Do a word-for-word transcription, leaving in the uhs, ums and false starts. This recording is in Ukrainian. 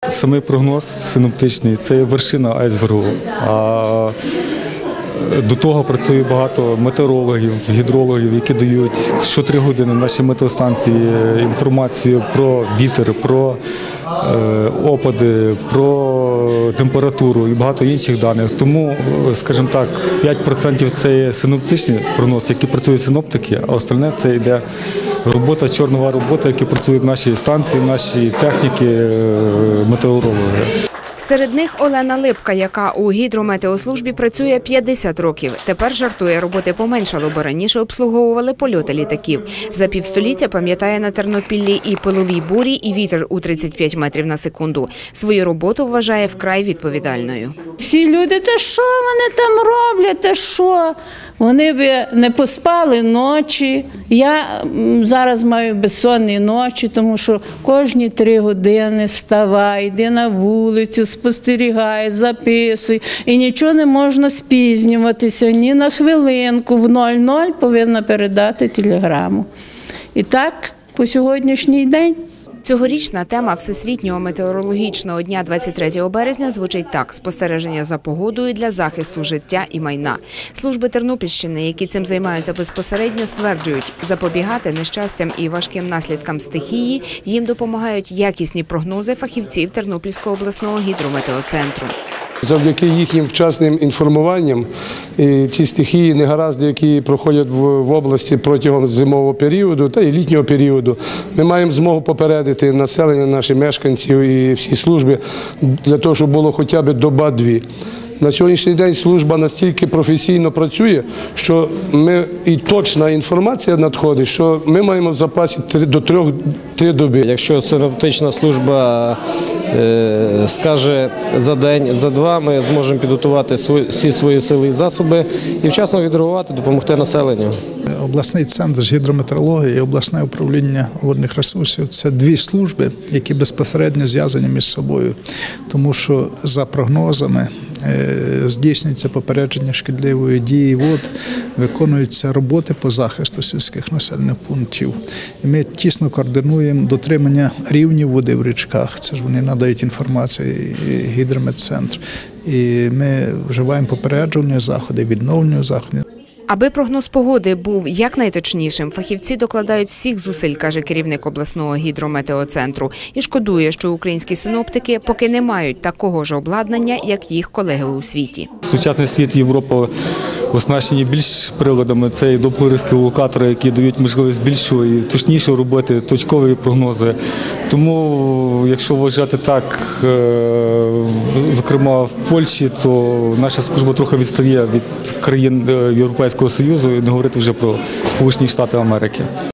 самий прогноз синоптичний – це є вершина айсбергу. А до того працює багато метеорологів, гідрологів, які дають щотри години наші метеостанції інформацію про вітер, про опади, про температуру і багато інших даних. Тому, скажімо так, п'ять відсотків – це є синоптичний прогноз, які працюють синоптики, а остальне – це йде робота, чорнова робота, які працюють наші станції, наші техніки, метеорологи. Серед них Олена Липка, яка у гідрометеослужбі працює п'ятдесят років. Тепер жартує, роботи поменшало, бо раніше обслуговували польоти літаків. За півстоліття пам'ятає на Тернопіллі і пилові бурі, і вітер у тридцять п'ять метрів на секунду. Свою роботу вважає вкрай відповідальною. Всі люди, та що вони там роблять, та що? Вони б не поспали ночі. Я зараз маю безсонні ночі, тому що кожні три години вставай, йди на вулицю, спостерігай, записуй. І нічого не можна спізнюватися, ні на хвилинку. В нуль нуль повинна передати телеграму. І так по сьогоднішній день. Цьогорічна тема Всесвітнього метеорологічного дня двадцять третього березня звучить так – спостереження за погодою для захисту життя і майна. Служби Тернопільщини, які цим займаються безпосередньо, стверджують, запобігати нещастям і важким наслідкам стихії їм допомагають якісні прогнози фахівців Тернопільського обласного гідрометеоцентру. Завдяки їхнім вчасним інформуванням ці стихії, негаразди, які проходять в області протягом зимового періоду та і літнього періоду, ми маємо змогу попередити населення, наших мешканців і всі служби для того, щоб було хоча б доба-дві. На сьогоднішній день служба настільки професійно працює, що ми і точна інформація надходить, що ми маємо в запасі до трьох три доби. Якщо синоптична служба е, скаже за день, за два, ми зможемо підготувати свої, всі свої сили і засоби і вчасно відреагувати, допомогти населенню. Обласний центр з гідрометеорології і обласне управління водних ресурсів – це дві служби, які безпосередньо зв'язані між собою, тому що за прогнозами здійснюється попередження шкідливої дії вод, виконуються роботи по захисту сільських населених пунктів. І ми тісно координуємо дотримання рівнів води в річках, це ж вони надають інформацію гідрометцентр. І ми вживаємо попереджувальні заходи, відновлювальні заходи. Аби прогноз погоди був якнайточнішим, фахівці докладають всіх зусиль, каже керівник обласного гідрометеоцентру. І шкодує, що українські синоптики поки не мають такого ж обладнання, як їх колеги у світі. Сучасний світ, Європа оснащені більш приладами. Це і доплерівські локатори, які дають можливість більшої і точнішої роботи, точкові прогнози. Тому, якщо вважати так, зокрема в Польщі, то наша служба трохи відстає від країн Європейського Союзу, і не говорити вже про Сполучені Штати Америки.